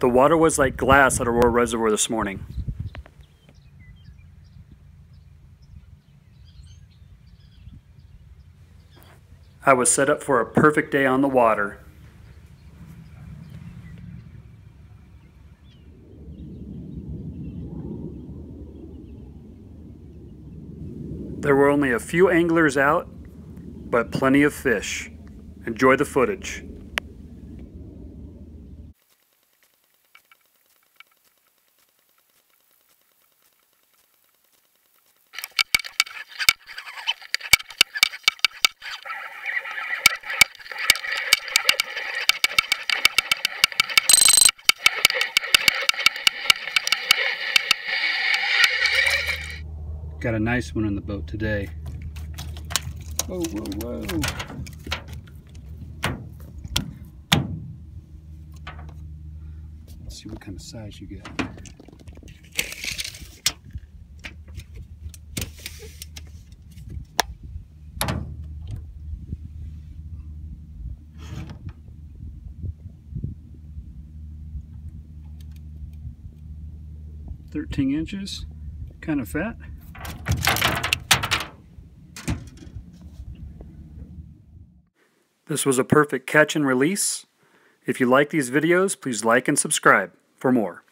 The water was like glass at Aurora Reservoir this morning. I was set up for a perfect day on the water. There were only a few anglers out, but plenty of fish. Enjoy the footage. Got a nice one on the boat today. Whoa, whoa, whoa. Let's see what kind of size you get. "13 inches, kind of fat." This was a perfect catch and release. If you like these videos, please like and subscribe for more.